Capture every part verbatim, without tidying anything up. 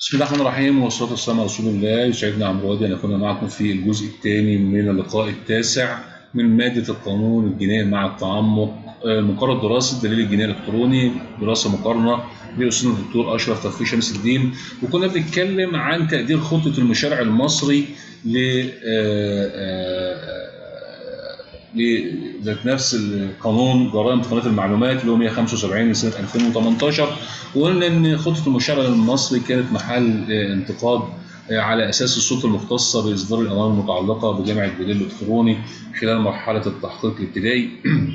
بسم الله الرحمن الرحيم والصلاة والسلام على رسول الله. يسعدنا عمرو أن أكون معكم في الجزء الثاني من اللقاء التاسع من مادة القانون الجنائي مع التعمق، مقرر دراسة الدليل الجنائي الإلكتروني، دراسة مقارنة بأستاذ الدكتور أشرف توفيق شمس الدين. وكنا بنتكلم عن تقدير خطة المشرع المصري ل لذات نفس القانون جرائم تقنية المعلومات اللي هو مئة وخمسة وسبعين لسنة ألفين وثمانية عشر، وقلنا ان خطة المشرع المصري كانت محل انتقاد على اساس السلطة المختصة باصدار الاوامر المتعلقة بجمع الدليل الالكتروني خلال مرحلة التحقيق الابتدائي.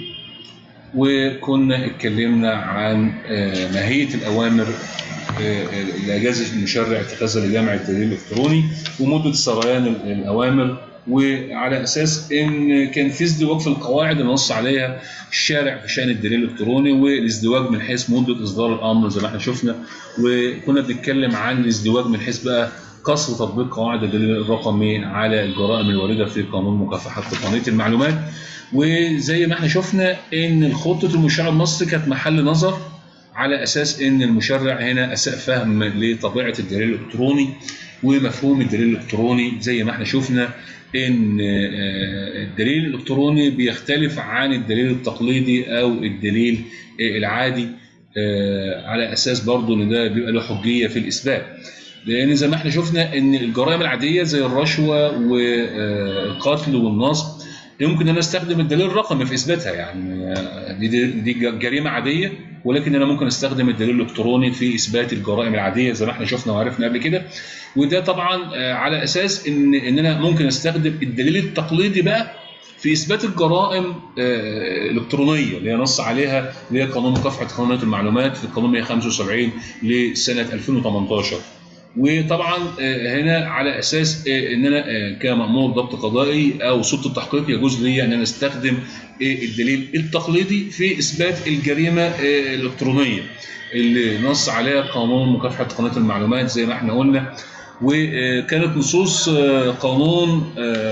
وكنا اتكلمنا عن ماهية الاوامر اللي اجاز المشرع اتخاذها لجمع الدليل الالكتروني ومدة سريان الاوامر، وعلى اساس ان كان في ازدواج في القواعد اللي نص عليها الشارع في شان الدليل الالكتروني، والازدواج من حيث مده اصدار الامر زي ما احنا شفنا. وكنا بنتكلم عن الازدواج من حيث بقى قصر تطبيق قواعد الدليل الرقمي على الجرائم الوارده في قانون مكافحه تقنيه المعلومات. وزي ما احنا شفنا ان خطه المشرع المصري كانت محل نظر على اساس ان المشرع هنا اساء فهم لطبيعه الدليل الالكتروني ومفهوم الدليل الالكتروني. زي ما احنا شفنا ان الدليل الالكتروني بيختلف عن الدليل التقليدي او الدليل العادي، على اساس برضو ان ده بيبقى له حجيه في الاثبات. لان زي ما احنا شفنا ان الجرائم العاديه زي الرشوه والقتل والنصب يمكن ان استخدم الدليل الرقمي في اثباتها، يعني دي, دي جريمه عاديه، ولكن انا ممكن استخدم الدليل الالكتروني في اثبات الجرائم العاديه زي ما احنا شفنا وعرفنا قبل كده. وده طبعا على اساس ان ان انا ممكن استخدم الدليل التقليدي بقى في اثبات الجرائم الالكترونيه اللي هي نص عليها اللي هي قانون مكافحه تقنيه المعلومات في القانون مئة وخمسة وسبعين لسنه ألفين وثمانية عشر. وطبعا هنا على اساس ان انا كمأمور ضبط قضائي او سلطه التحقيق يجوز لي ان انا استخدم الدليل التقليدي في اثبات الجريمه الالكترونيه اللي نص عليها قانون مكافحه تقنيه المعلومات زي ما احنا قلنا. وكانت نصوص قانون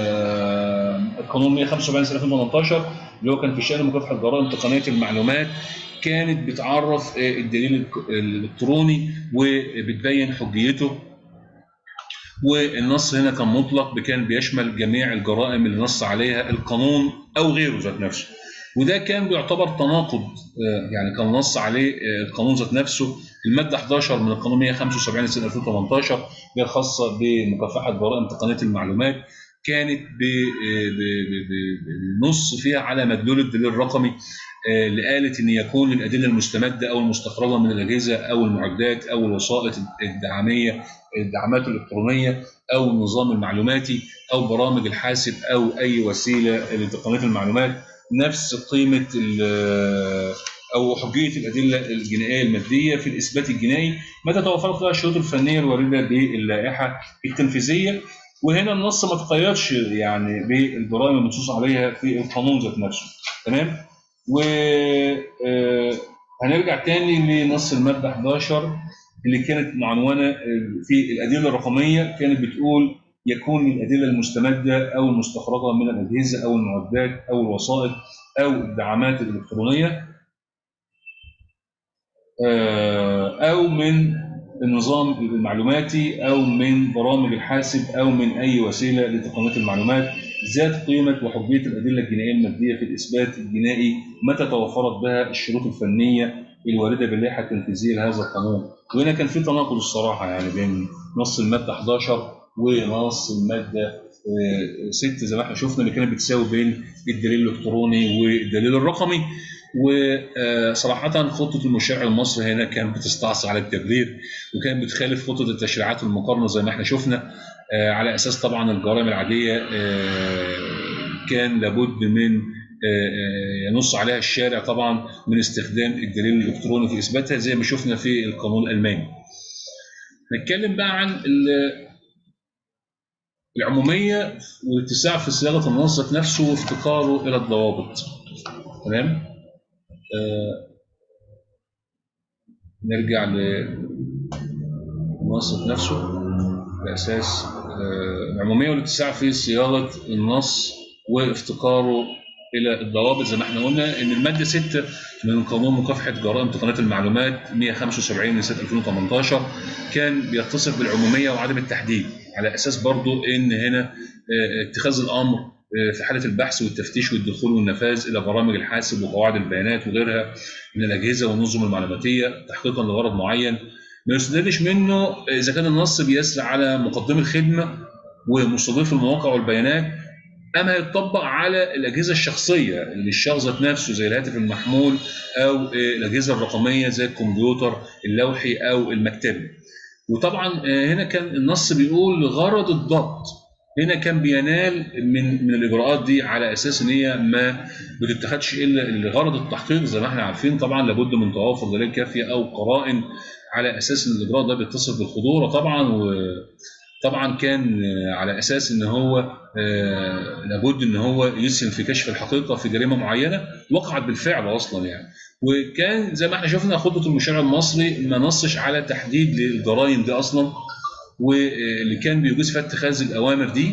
القانون مئة وخمسة وسبعين سنه ألفين وثمانية عشر اللي هو كان في شان مكافحه جرائم تقنيه المعلومات كانت بتعرف الدليل الالكتروني وبتبين حجيته. والنص هنا كان مطلق، كان بيشمل جميع الجرائم اللي نص عليها القانون او غيره ذات نفسه. وده كان بيعتبر تناقض، يعني كان نص عليه القانون ذات نفسه. الماده إحدى عشر من القانون مئة وخمسة وسبعين سنه ألفين وثمانية عشر اللي هي خاصه بمكافحه جرائم تقنيه المعلومات كانت بنص فيها على مدلول الدليل الرقمي اللي قالت ان يكون الادله المستمده او المستخرجه من الاجهزه او المعدات او الوسائط الدعاميه الدعامات الالكترونيه او النظام المعلوماتي او برامج الحاسب او اي وسيله لتقنيه المعلومات نفس قيمه او حجيه الادله الجنائيه الماديه في الاثبات الجنائي متى توفرت لها الشروط الفنيه الوارده باللائحه التنفيذيه. وهنا النص ما تقيدش يعني بالجرائم المنصوص عليها في القانون ذات نفسه. تمام. وهنرجع تاني لنص الماده إحدى عشر اللي كانت معنونه في الادله الرقميه، كانت بتقول يكون الادله المستمده او المستخرجه من الاجهزه او المعدات او الوسائط او الدعامات الالكترونيه او من النظام المعلوماتي او من برامج الحاسب او من اي وسيله لتقنيه المعلومات ذات قيمه وحجيه الادله الجنائيه الماديه في الاثبات الجنائي متى توفرت بها الشروط الفنيه الوارده باللائحه التنفيذيه لهذا القانون. وهنا كان في تناقض الصراحه يعني بين نص الماده إحدى عشر ونص الماده ستة زي ما احنا شفنا اللي كانت بتساوي بين الدليل الالكتروني والدليل الرقمي. وصراحة خطة المشرع المصري هنا كانت بتستعصي على التبرير وكانت بتخالف خطة التشريعات المقارنة زي ما احنا شفنا، على أساس طبعا الجرائم العادية كان لابد من ينص عليها الشارع طبعا من استخدام الدليل الإلكتروني في إثباتها زي ما شفنا في القانون الألماني. نتكلم بقى عن العمومية والاتساع في صياغة النص نفسه وافتقاره إلى الضوابط. تمام؟ آه نرجع للنص نفسه بأساس آه العمومية والاتساع في صياغة النص وافتقاره الى الضوابط زي ما احنا قلنا ان الماده ستة من قانون مكافحه جرائم تقنيه المعلومات مئة وخمسة وسبعين لسنه ألفين وثمانية عشر كان بيتصف بالعموميه وعدم التحديد، على اساس برضو ان هنا اتخاذ الامر في حاله البحث والتفتيش والدخول والنفاذ الى برامج الحاسب وقواعد البيانات وغيرها من الاجهزه والنظم المعلوماتيه تحقيقا لغرض معين ما يستدلش منه اذا كان النص بيسري على مقدمي الخدمه ومستضيف المواقع والبيانات، اما يتطبق على الاجهزه الشخصيه للشخص ذات نفسه زي الهاتف المحمول او الاجهزه الرقميه زي الكمبيوتر اللوحي او المكتبي. وطبعا هنا كان النص بيقول غرض الضبط هنا كان بينال من من الاجراءات دي على اساس ان هي ما بتتخذش الا لغرض التحقيق زي ما احنا عارفين. طبعا لابد من توافر دليل كافيه او قرائن على اساس ان الاجراء ده بيتصف بالخطوره طبعا. وطبعا كان على اساس ان هو لابد ان هو يسهم في كشف الحقيقه في جريمه معينه وقعت بالفعل اصلا يعني. وكان زي ما احنا شفنا خطه المشرع المصري ما نصش على تحديد للجرائم دي اصلا، واللي كان بيجوز فيها اتخاذ الاوامر دي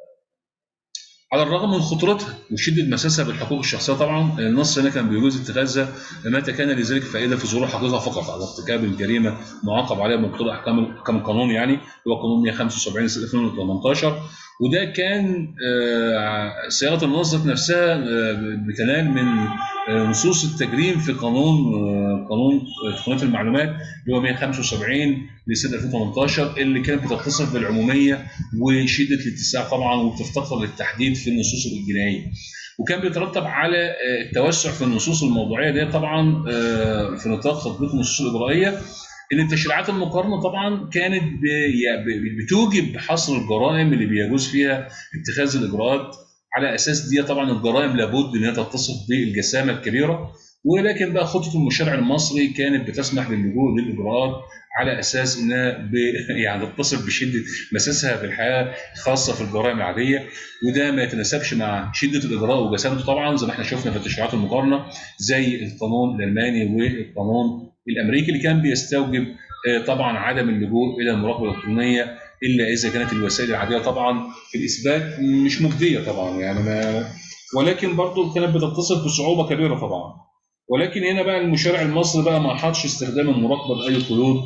على الرغم من خطورتها وشده مساسها بالحقوق الشخصيه. طبعا النص هنا كان بيجوز اتخاذها متى كان لذلك فائده في ظهور حقيقه فقط على ارتكاب الجريمه معاقب عليها بمقتضى احكام احكام القانون، يعني هو قانون مئة وخمسة وسبعين سنه ألفين وثمانية عشر. وده كان صياغه النص ذات نفسها بتنال من نصوص التجريم في قانون قانون تقنيه المعلومات اللي هو مئة وخمسة وسبعين لسنه ألفين وثمانية عشر اللي كانت بتتصف بالعموميه وشده الاتساع طبعا وبتفتقر للتحديد في النصوص الجنائيه. وكان بيترتب على التوسع في النصوص الموضوعيه دي طبعا في نطاق تطبيق النصوص الاجرائيه ان التشريعات المقارنه طبعا كانت بتوجب حصر الجرائم اللي بيجوز فيها اتخاذ الاجراءات على اساس دي. طبعا الجرائم لابد ان هي تتصف بالجسامه الكبيره، ولكن بقى خطه المشرع المصري كانت بتسمح باللجوء للاجراءات على اساس انها يعني تتصف بشده مساسها بالحياه خاصه في الجرائم العاديه، وده ما يتناسبش مع شده الاجراء وجسامته طبعا زي ما احنا شفنا في التشريعات المقارنه زي القانون الالماني والقانون الامريكي اللي كان بيستوجب طبعا عدم اللجوء الى المراقبه الالكترونيه الا اذا كانت الوسائل العاديه طبعا في الاثبات مش مجديه طبعا يعني ما، ولكن برضه كانت بتتصف بصعوبه كبيره طبعا. ولكن هنا بقى المشرع المصري بقى ما حطش استخدام المراقبه باي قيود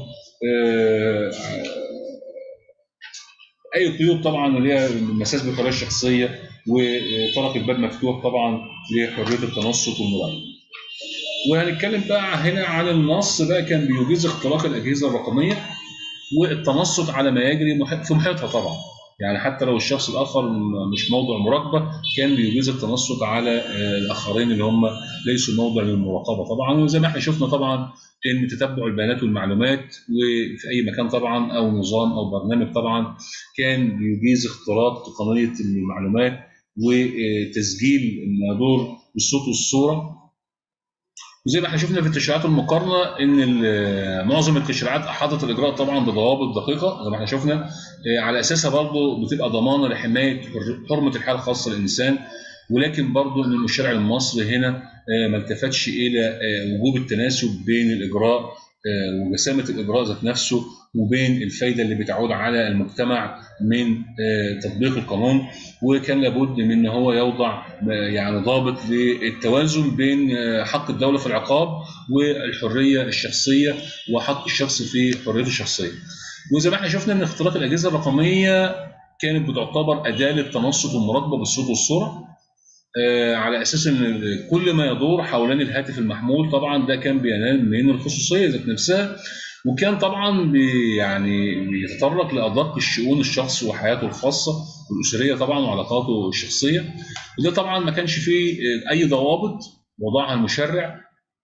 اي قيود طبعا اللي هي المساس بالحريه الشخصيه، وترك الباب مفتوح طبعا لحريه التنصت والمراقبه. وهنتكلم بقى هنا عن النص بقى كان بيجيز اختراق الاجهزه الرقميه والتنصت على ما يجري في محيطها طبعا، يعني حتى لو الشخص الاخر مش موضع مراقبه كان بيجيز التنصت على الاخرين اللي هم ليسوا موضع للمراقبه طبعا. وزي ما احنا شفنا طبعا ان تتبع البيانات والمعلومات وفي اي مكان طبعا او نظام او برنامج طبعا كان بيجيز اختراق تقنيه المعلومات وتسجيل ما يدور بالصوت والصوره. وزي ما احنا شفنا في التشريعات المقارنه ان معظم التشريعات احاطت الاجراء طبعا بضوابط دقيقه زي ما احنا شفنا على اساسها برضه بتبقى ضمانه لحمايه حرمه الحياه الخاصه للانسان. ولكن برضه ان المشرع المصري هنا ما التفتش الى وجوب التناسب بين الاجراء وجسامه الاجراء ذات نفسه وبين الفايده اللي بتعود على المجتمع من تطبيق القانون، وكان لابد من ان هو يوضع يعني ضابط للتوازن بين حق الدوله في العقاب والحريه الشخصيه وحق الشخص في حريته الشخصيه. وزي ما احنا شفنا ان اختراق الاجهزه الرقميه كانت بتعتبر اداه للتنصت والمراقبه بالصوت والصوره على اساس ان كل ما يدور حوالين الهاتف المحمول طبعا ده كان بينال من الخصوصيه ذات نفسها، وكان طبعا بي يعني بيتطرق لادق الشؤون الشخص وحياته الخاصه والاسريه طبعا وعلاقاته الشخصيه. وده طبعا ما كانش فيه اي ضوابط وضعها المشرع،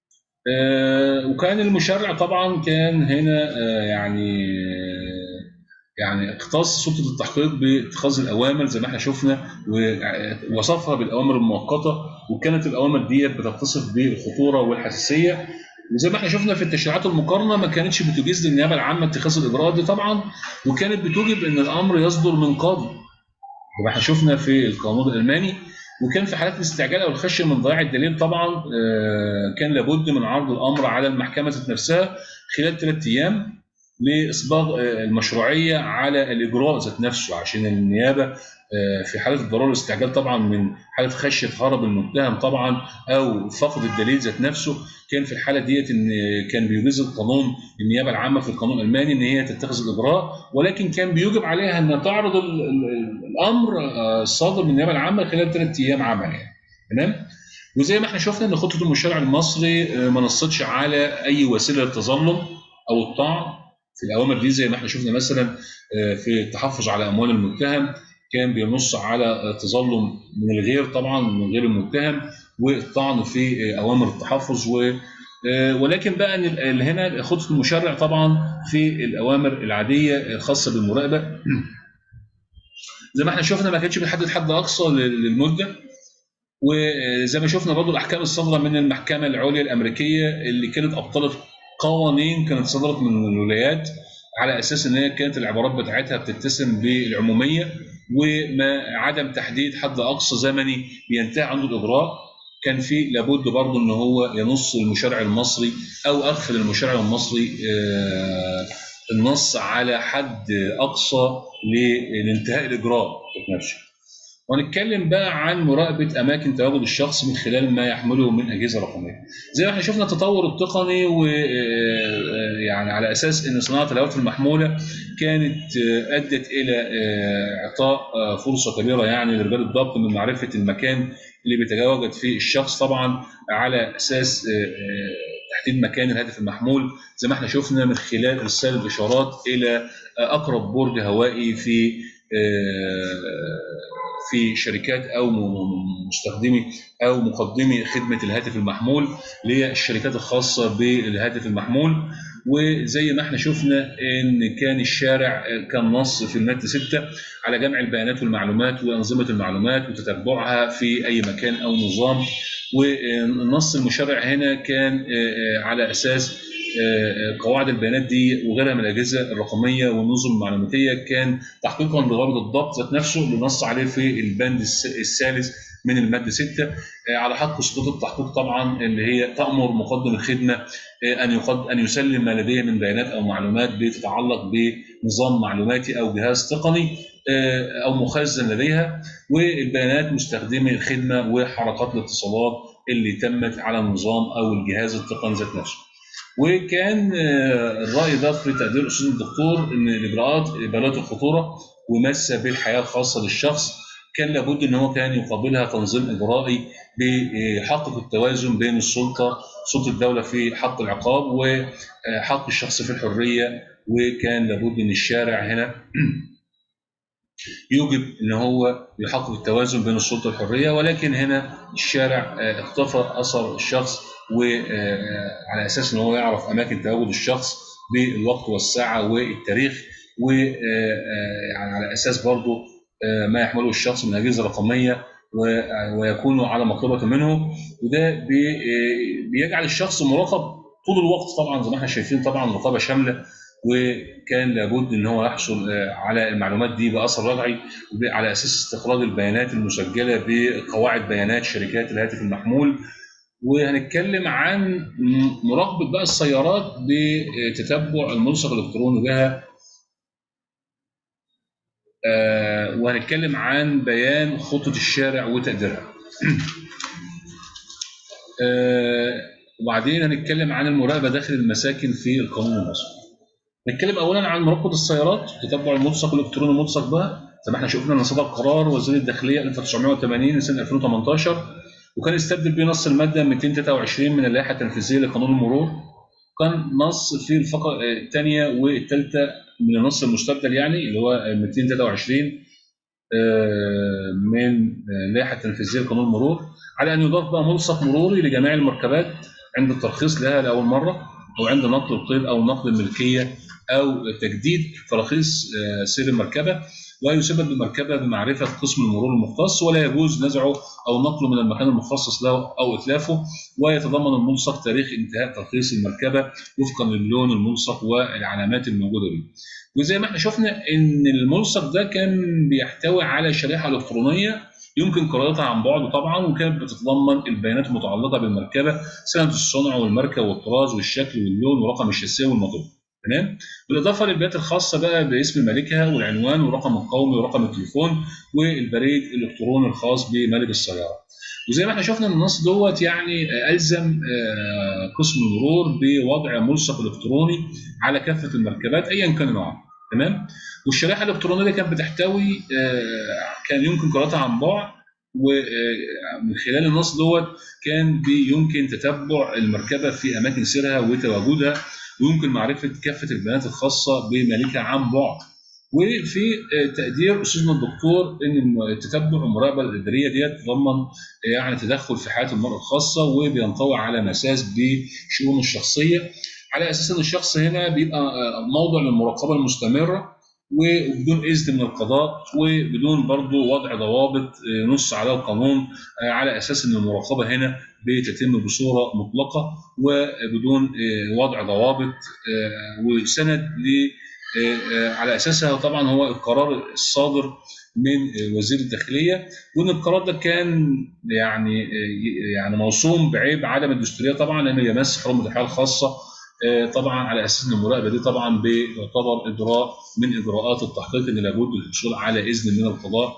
وكان المشرع طبعا كان هنا يعني يعني اختص سلطه التحقيق باتخاذ الاوامر زي ما احنا شفنا ووصفها بالاوامر المؤقته، وكانت الاوامر دي بتتصف بالخطوره والحساسيه. وزي ما احنا شفنا في التشريعات المقارنه ما كانتش بتجيز للنيابه العامه اتخاذ الاجراءات دي طبعا، وكانت بتوجب ان الامر يصدر من قاضي زي ما احنا شفنا في القانون الالماني. وكان في حالات الاستعجال او الخشيه من ضياع الدليل طبعا كان لابد من عرض الامر على المحكمه ذات نفسها خلال ثلاث ايام، لاصباغ المشروعيه على الاجراء ذات نفسه، عشان النيابه في حاله الضروره والاستعجال طبعا من حاله خشيه هرب المتهم طبعا او فقد الدليل ذات نفسه، كان في الحاله ديت ان كان بيجيز القانون النيابه العامه في القانون الالماني ان هي تتخذ الاجراء، ولكن كان بيوجب عليها ان تعرض الامر الصادر من النيابه العامه خلال ثلاث ايام عمل يعني. تمام؟ وزي ما احنا شفنا ان خطه المشرع المصري ما نصتش على اي وسيله للتظلم او الطعن في الاوامر دي، زي ما احنا شفنا مثلا في التحفظ على اموال المتهم كان بينص على تظلم من الغير طبعا من غير المتهم والطعن في اوامر التحفظ، و ولكن بقى ان هنا خطه المشرع طبعا في الاوامر العاديه الخاصه بالمراقبه زي ما احنا شفنا ما كانش بيحدد حد اقصى للمده، وزي ما شفنا برضو الاحكام الصادره من المحكمه العليا الامريكيه اللي كانت ابطلت قوانين كانت صدرت من الولايات على اساس ان هي كانت العبارات بتاعتها بتتسم بالعموميه وما عدم تحديد حد اقصى زمني بينتهي عنده الاجراء. كان في لابد برضه ان هو ينص المشرع المصري او اغفل المشرع المصري النص على حد اقصى لانتهاء الاجراء نفسه. وهنتكلم بقى عن مراقبه اماكن تواجد الشخص من خلال ما يحمله من اجهزه رقميه. زي ما احنا شفنا التطور التقني ويعني على اساس ان صناعه الهواتف المحموله كانت ادت الى اعطاء فرصه كبيره يعني لرجال الضبط من معرفه المكان اللي بيتواجد فيه الشخص طبعا على اساس تحديد مكان الهاتف المحمول، زي ما احنا شفنا من خلال ارسال الاشارات الى اقرب برج هوائي في في شركات او مستخدمي او مقدمي خدمه الهاتف المحمول اللي هي الشركات الخاصه بالهاتف المحمول. وزي ما احنا شفنا ان كان الشارع كان نص في الماده ستة على جمع البيانات والمعلومات وانظمه المعلومات وتتبعها في اي مكان او نظام، والنص المشرع هنا كان على اساس قواعد البيانات دي وغيرها من الاجهزه الرقميه والنظم المعلوماتيه كان تحقيقا لغرض الضبط ذات نفسه اللي نص عليه في البند الثالث من الماده ستة على حق سلطات التحقيق طبعا اللي هي تامر مقدم الخدمه ان يقد ان يسلم ما لديه من بيانات او معلومات بتتعلق بنظام معلوماتي او جهاز تقني او مخزن لديها، والبيانات مستخدمي الخدمه وحركات الاتصالات اللي تمت على النظام او الجهاز التقني ذات نفسه. وكان الراي ده في تقدير الاستاذ الدكتور ان الاجراءات بالغه الخطوره وماسه بالحياه الخاصه للشخص كان لابد ان هو كان يقابلها تنظيم اجرائي بيحقق التوازن بين السلطه سلطه الدوله في حق العقاب وحق الشخص في الحريه، وكان لابد ان الشارع هنا يوجب ان هو يحقق التوازن بين السلطه والحريه، ولكن هنا الشارع اختفى اثر الشخص وعلى اساس ان هو يعرف اماكن تواجد الشخص بالوقت والساعه والتاريخ، ويعني على اساس برضه ما يحمله الشخص من اجهزه رقميه ويكون على مطلبه منه، وده بيجعل الشخص مراقب طول الوقت طبعا زي ما احنا شايفين طبعا رقابه شامله، وكان لابد ان هو يحصل على المعلومات دي باثر رجعي على اساس استخراج البيانات المسجله بقواعد بيانات شركات الهاتف المحمول. وهنتكلم عن مراقبه بقى السيارات بتتبع الملصق الالكتروني بها، آه وهنتكلم عن بيان خطه الشارع وتقديرها. آه وبعدين هنتكلم عن المراقبه داخل المساكن في القانون المصري. نتكلم اولا عن مراقبه السيارات تتبع الملصق الالكتروني الملصق بها، زي ما احنا شفنا ان صدر قرار وزير الداخليه ألف وتسعمائة وثمانين لسنه ألفين وثمانية عشر وكان استبدل به نص الماده مئتين وثلاثة وعشرين من اللائحه التنفيذيه لقانون المرور، كان نص في الفقره الثانيه والثالثه من النص المستبدل يعني اللي هو مئتين وثلاثة وعشرين من اللائحه التنفيذيه لقانون المرور على ان يضاف بقى ملصق مروري لجميع المركبات عند الترخيص لها لاول مره او عند نقل القيد او نقل الملكيه او تجديد تراخيص سير المركبه، ويسبب بالمركبه بمعرفه قسم المرور المختص ولا يجوز نزعه او نقله من المكان المخصص له او اتلافه، ويتضمن الملصق تاريخ انتهاء ترخيص المركبه وفقا للون الملصق والعلامات الموجوده به. وزي ما احنا شفنا ان الملصق ده كان بيحتوي على شريحه الكترونيه يمكن قراءتها عن بعد طبعا، وكانت بتتضمن البيانات المتعلقه بالمركبه سنه الصنع والماركه والطراز والشكل واللون ورقم الشاسيه والموتور. تمام؟ بالاضافه للبيانات الخاصه بقى باسم مالكها والعنوان والرقم القومي ورقم التليفون والبريد الالكتروني الخاص بمالك السياره. وزي ما احنا شفنا ان النص دوت يعني الزم قسم المرور بوضع ملصق الكتروني على كافه المركبات ايا كان نوعها. تمام؟ والشريحه الالكترونيه دي كانت بتحتوي كان يمكن قراءتها عن بعد، ومن خلال النص دوت كان بيمكن تتبع المركبه في اماكن سيرها وتواجدها، ويمكن معرفه كافه البيانات الخاصه بمالكها عن بعد. وفي تقدير استاذنا الدكتور ان التتبع والمراقبه الاداريه ديت تتضمن يعني تدخل في حياه المراه الخاصه، وبينطوي على مساس بشؤونه الشخصيه، على اساس ان الشخص هنا بيبقى موضع للمراقبه المستمره وبدون اذن من القضاء، وبدون برضه وضع ضوابط نص على القانون، على اساس ان المراقبه هنا بتتم بصوره مطلقه وبدون وضع ضوابط وسند ل على اساسها طبعا هو القرار الصادر من وزير الداخليه، وان القرار ده كان يعني يعني موصوم بعيب عدم الدستوريه طبعا، لانه يمس حرمه الحياه الخاصه طبعا، على اساس ان المراقبه دي طبعا بيعتبر اجراء من اجراءات التحقيق اللي لابد الحصول على اذن من القضاء،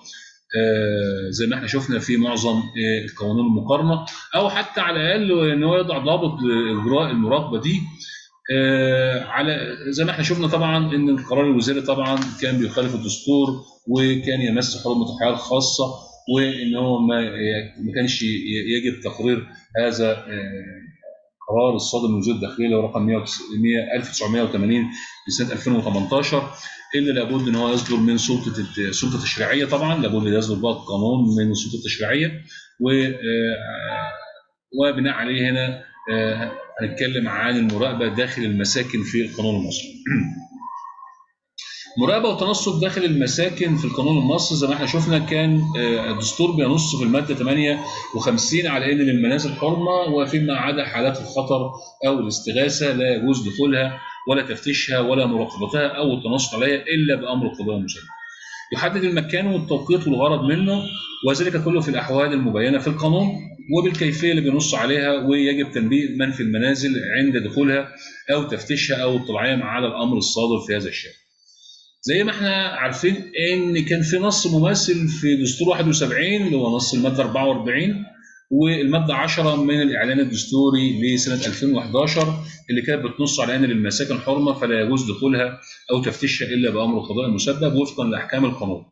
زي ما احنا شفنا في معظم القوانين المقارنه، او حتى على الاقل ان هو يضع ضابط لاجراء المراقبه دي. على زي ما احنا شفنا طبعا ان القرار الوزاري طبعا كان بيخالف الدستور وكان يمس حرمه الحياه الخاصه، وان هو ما ما كانش يجب تقرير هذا القرار الصادر من وزير الداخليه رقم ألف وتسعمائة وثمانين لسنه ألفين وثمانية عشر، اللي لابد ان هو يصدر من سلطه السلطه التشريعيه طبعا، لابد يصدر بقى القانون من السلطه التشريعيه، و وبناء عليه هنا هنتكلم عن المراقبه داخل المساكن في القانون المصري. مراقبه وتنصت داخل المساكن في القانون المصري زي ما احنا شفنا، كان الدستور بينص في الماده ثمانية وخمسين على ان للمنازل حرمه، وفيما عدا حالات الخطر او الاستغاثه لا يجوز دخولها ولا تفتيشها ولا مراقبتها او التنصت عليها الا بامر القضاء المسلم. يحدد المكان والتوقيت والغرض منه، وذلك كله في الاحوال المبينه في القانون وبالكيفيه اللي بينص عليها، ويجب تنبيه من في المنازل عند دخولها او تفتيشها او اطلاعهم على الامر الصادر في هذا الشان. زي ما احنا عارفين ان كان في نص مماثل في دستور واحد وسبعين اللي هو نص الماده أربعة وأربعين والماده عشرة من الاعلان الدستوري لسنه ألفين وأحد عشر، اللي كانت بتنص على ان للمساكن حرمه فلا يجوز دخولها او تفتيشها الا بامر القضاء المسبب وفقا لاحكام القانون.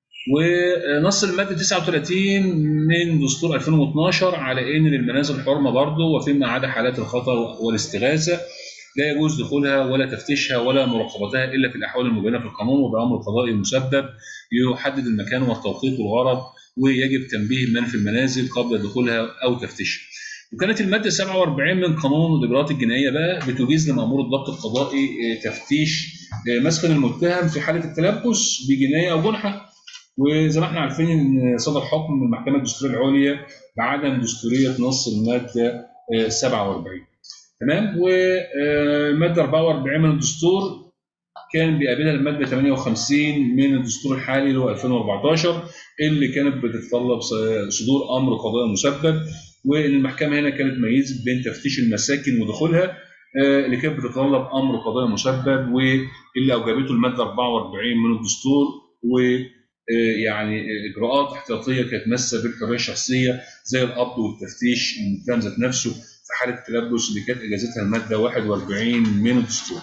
ونص الماده تسعة وثلاثين من دستور ألفين واثناشر على ان للمنازل حرمه برضه، وفيما عدا حالات الخطر والاستغاثه لا يجوز دخولها ولا تفتيشها ولا مراقبتها الا في الاحوال المبينه في القانون وبامر القضاء المسبب، يحدد المكان والتوقيت والغرض، ويجب تنبيه من في المنازل قبل دخولها او تفتيشها. وكانت الماده سبعة وأربعين من قانون الاجراءات الجنائيه بقى بتجيز لمامور الضبط القضائي تفتيش مسكن المتهم في حاله التلبس بجنايه او جنحه. وزي ما احنا عارفين ان صدر حكم من المحكمه الدستوريه العليا بعدم دستوريه نص الماده سبعة وأربعين. تمام. والماده أربعة وأربعين من الدستور كان بيقابلها الماده ثمانية وخمسين من الدستور الحالي اللي هو ألفين وأربعة عشر، اللي كانت بتتطلب صدور امر قضائي مسبب، وان المحكمه هنا كانت ميزت بين تفتيش المساكن ودخولها اللي كانت بتتطلب امر قضائي مسبب، واللي اوجبته الماده أربعة وأربعين من الدستور، و يعني اجراءات احتياطيه كانت ماسه بالحريه الشخصيه زي القبض والتفتيش المتهم ذات نفسه في حاله التلبس اللي كانت اجازتها الماده واحد وأربعين من الدستور.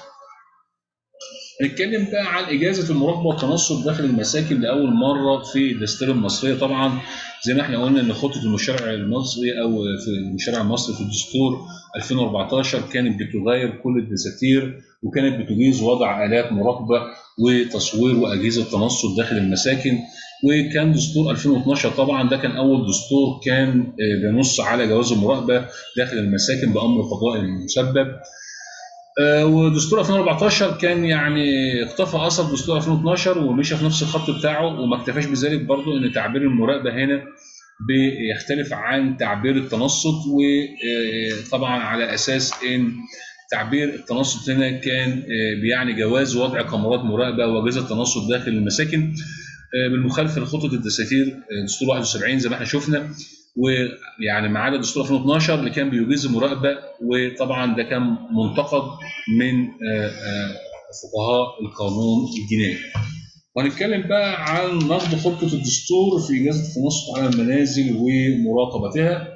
نتكلم بقى عن اجازه المراقبه والتنصت داخل المساكن لاول مره في الدساتير المصريه. طبعا زي ما احنا قلنا ان خطه المشرع المصري او في المشرع المصري في الدستور ألفين وأربعة عشر كانت بتغير كل الدساتير، وكانت بتجيز وضع الات مراقبه وتصوير واجهزه تنصت داخل المساكن. وكان دستور ألفين واثني عشر طبعا ده كان اول دستور كان بينص على جواز المراقبه داخل المساكن بامر قضائي مسبب. ودستور ألفين وأربعة عشر كان يعني اقتفى اثر دستور ألفين واثني عشر ومشى في نفس الخط بتاعه، وما اكتفاش بذلك برضه ان تعبير المراقبه هنا بيختلف عن تعبير التنصت، وطبعا على اساس ان تعبير التنصت هنا كان بيعني جواز وضع كاميرات مراقبه واجهزه تنصت داخل المساكن بالمخالفه لخطه الدساتير دستور واحد وسبعين زي ما احنا شفنا، ويعني ما عدا دستور ألفين واثني عشر اللي كان بيجيز المراقبه، وطبعا ده كان منتقد من فقهاء القانون الجنائي. وهنتكلم بقى عن نقد خطة الدستور في إجازة التنصت على المنازل ومراقبتها.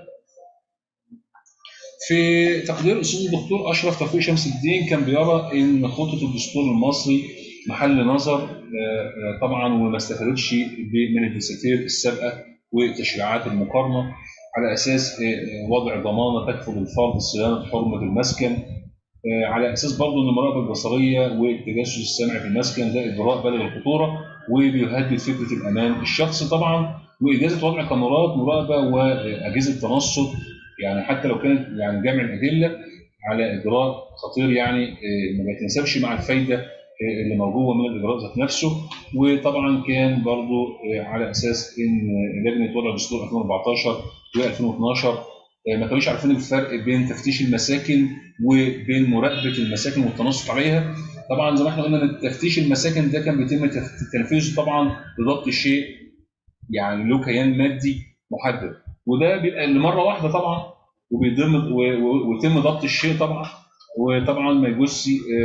في تقدير الأستاذ الدكتور أشرف توفيق شمس الدين كان بيرى إن خطة الدستور المصري محل نظر طبعا، وما استفادتش من الدساتير السابقة والتشريعات المقارنة على أساس وضع ضمانة تكفل الفرد صيانة حرمة المسكن، على اساس برضه ان المراقبه البصريه والتجسس السمعي في المسكن ده اجراء بالغ الخطوره وبيهدد فكره الامان الشخصي طبعا، واجازه وضع كاميرات مراقبه واجهزه تنصت يعني حتى لو كانت يعني جمع الادله على اجراء خطير يعني ما بيتناسبش مع الفايده اللي موجوده من الاجراء ذات نفسه. وطبعا كان برضه على اساس ان لجنه وضع دستور ألفين وأربعتاشر وألفين واثناشر ما كانوش عارفين الفرق بين تفتيش المساكن وبين مراقبه المساكن والتنصت عليها. طبعا زي ما احنا قلنا ان تفتيش المساكن ده كان بيتم تنفيذه طبعا لضبط الشيء يعني له كيان مادي محدد، وده بيبقى لمره واحده طبعا وبيتم ويتم ضبط الشيء طبعا، وطبعا ما يجوزش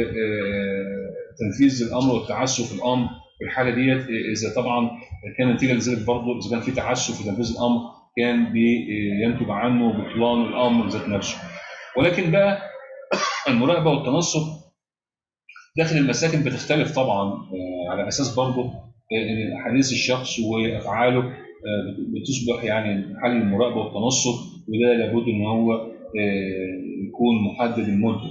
تنفيذ الامر والتعسف في الامر في الحاله ديت اذا طبعا كان نتيجه لذلك برضه اذا كان في تعسف في تنفيذ الامر كان بينتج عنه بطلان الامر ذات نفسه. ولكن بقى المراقبه والتنصت داخل المساكن بتختلف طبعا على اساس برضه ان احاديث الشخص وافعاله بتصبح يعني محل المراقبه والتنصت، وده لابد ان هو يكون محدد المده.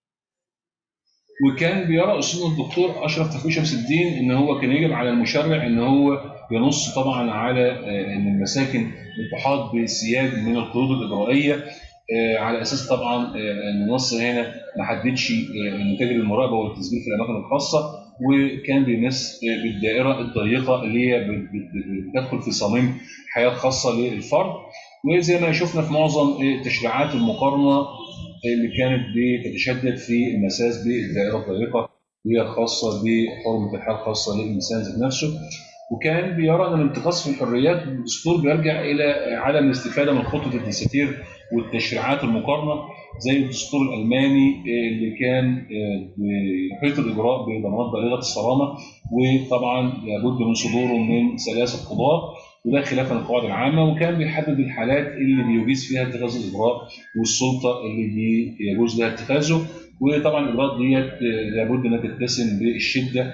وكان بيرى استاذنا الدكتور اشرف توفيق شمس الدين ان هو كان يجب على المشرع ان هو ينص طبعا على ان المساكن تحاط بسياج من القيود الاجرائيه، على اساس طبعا ان النص هنا ما حددش نتائج المراقبه والتسجيل في الاماكن الخاصه، وكان بيمس بالدائره الضيقه اللي هي بتدخل في صميم حياه خاصه للفرد. وزي ما شفنا في معظم التشريعات المقارنه اللي كانت بتتشدد في المساس بالدائره الضيقه اللي هي الخاصه بحرمه الحياه الخاصه للانسان ذات نفسه. وكان بيرى ان الانتقاص في الحريات بالدستور بيرجع الى عدم الاستفاده من خطه الدساتير والتشريعات المقارنه زي الدستور الالماني اللي كان بيحيط الاجراء بضمانات بالغه الصرامه، وطبعا لابد من صدوره من ثلاثه قضاه وده خلافا للقواعد العامه، وكان بيحدد الحالات اللي بيجيز فيها اتخاذ الاجراء والسلطه اللي بيجوز لها اتخاذه. وطبعا الاجراءات ديت لابد انها تتسم بالشده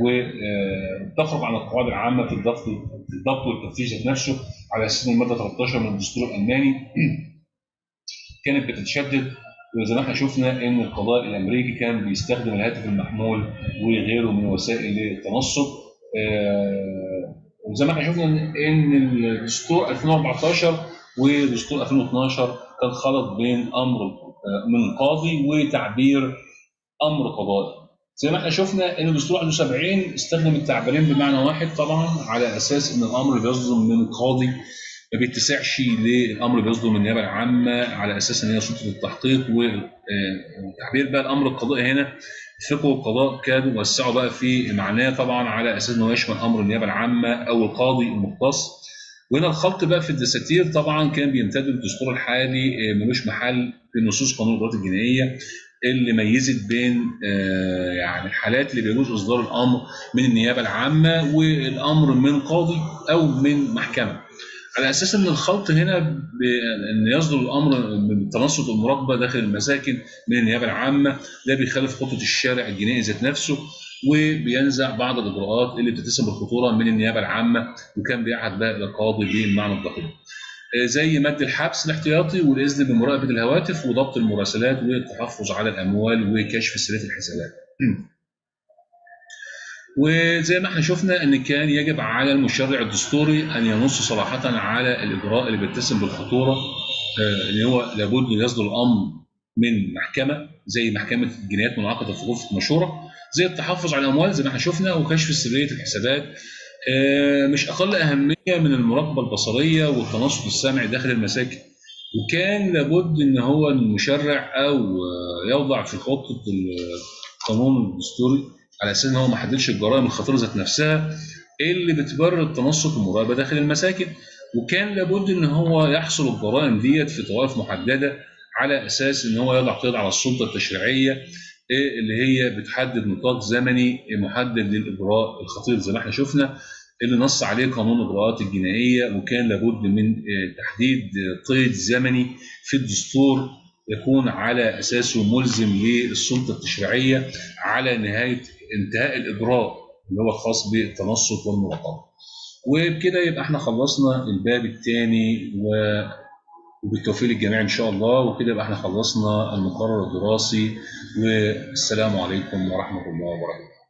وتخرج عن القواعد العامه في الضبط في الضبط والتفتيش ذات نفسه على اساس ان الماده ثلاثة عشر من الدستور الالماني كانت بتتشدد. وزي ما احنا شفنا ان القضاء الامريكي كان بيستخدم الهاتف المحمول وغيره من وسائل التنصت. وزي ما احنا شفنا ان الدستور ألفين وأربعتاشر ودستور ألفين واثناشر كان خلط بين امر من قاضي وتعبير امر قضائي. زي ما احنا شفنا ان دستور واحد وسبعين استخدم التعبيرين بمعنى واحد طبعا على اساس ان الامر بيصدر من قاضي ما بيتسعش للامر بيصدر من النيابه العامه على اساس ان هي سلطه التحقيق. وتعبير بقى الامر القضائي هنا فقه القضاء كانوا وسعوا بقى في معناه طبعا على اساس انه يشمل امر النيابه العامه او القاضي المختص. وهنا الخلط بقى في الدساتير طبعا كان بيمتد الدستور الحالي ملوش محل في نصوص قانون الاجراءات الجنائيه اللي ميزت بين يعني الحالات اللي بيجوز اصدار الامر من النيابه العامه والامر من قاضي او من محكمه، على اساس ان الخلط هنا ان يصدر الامر من تنصت المراقبه داخل المساكن من النيابه العامه ده بيخالف خطه الشارع الجنائي ذات نفسه وبينزع بعض الاجراءات اللي بتتسم بالخطوره من النيابه العامه، وكان بيعهد بقى الى القاضي بالمعنى الدقيق زي مد الحبس الاحتياطي والاذن بمراقبه الهواتف وضبط المراسلات والتحفظ على الاموال وكشف سريه الحسابات. وزي ما احنا شفنا ان كان يجب على المشرع الدستوري ان ينص صراحه على الاجراء اللي بيتسم بالخطوره اللي هو لابد يصدر الامر من محكمه زي محكمه الجنايات منعقده في غرفه المشوره، زي التحفظ على الاموال زي ما احنا شفنا وكشف سريه الحسابات. مش اقل اهميه من المراقبه البصريه والتنصت السمعي داخل المساكن. وكان لابد ان هو المشرع او يوضع في خطه القانون الدستوري على اساس ان هو ما حددش الجرائم الخطيره ذات نفسها اللي بتبرر التنصت والمراقبه داخل المساكن، وكان لابد ان هو يحصل الجرائم ديت في طوائف محدده على اساس ان هو يضع قيد على السلطه التشريعيه اللي هي بتحدد نطاق زمني محدد للاجراء الخطير زي ما احنا شفنا اللي نص عليه قانون الاجراءات الجنائيه، وكان لابد من تحديد قيد زمني في الدستور يكون على اساسه ملزم للسلطه التشريعيه على نهايه انتهاء الاجراء اللي هو الخاص بالتنصت والمراقبه. وبكده يبقى احنا خلصنا الباب الثاني، وبالتوفيق للجميع ان شاء الله. وكده يبقى احنا خلصنا المقرر الدراسي، والسلام عليكم ورحمه الله وبركاته.